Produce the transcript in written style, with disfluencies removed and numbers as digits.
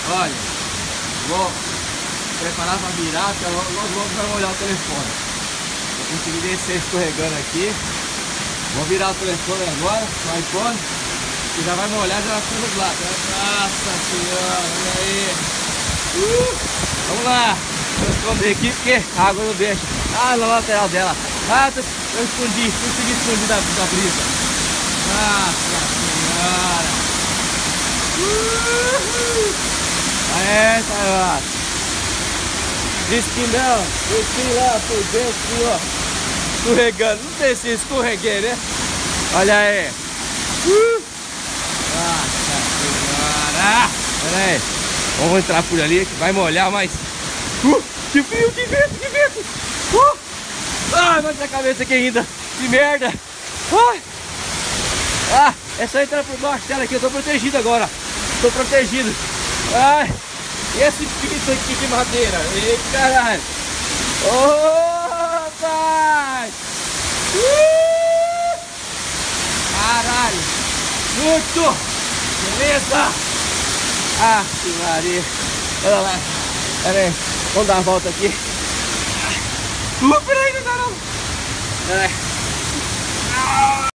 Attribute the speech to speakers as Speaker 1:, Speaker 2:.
Speaker 1: Olha, vou preparar para virar, que logo vai molhar o telefone. Vou conseguir descer escorregando aqui. Vou virar o telefone agora, o iPhone, e já vai molhar, já vai ficar dos lados. Nossa senhora, olha aí. Vamos lá. Vou esconder aqui porque a água não deixa. Ah, na lateral dela. Ah, eu escondi, consegui esconder da brisa. Nossa senhora. Aê, Taioá. Diz que não, eu fui lá por dentro, ó, escorregando. Não sei se escorreguei, né? Olha aí. Nossa senhora. Pera aí. Vamos entrar por ali que vai molhar, mas... que frio, que vento, que vento. Ai, bate na cabeça aqui ainda. Que merda. É só entrar por baixo dela aqui. Eu tô protegido agora. Tô protegido. Ai. E esse piso aqui de madeira? Ei, caralho. Ô, pai. Caralho. Muito. Beleza. Ah, que Maria. Olha lá. Pera aí. Vamos dar a volta aqui. Peraí, não dá não. Peraí.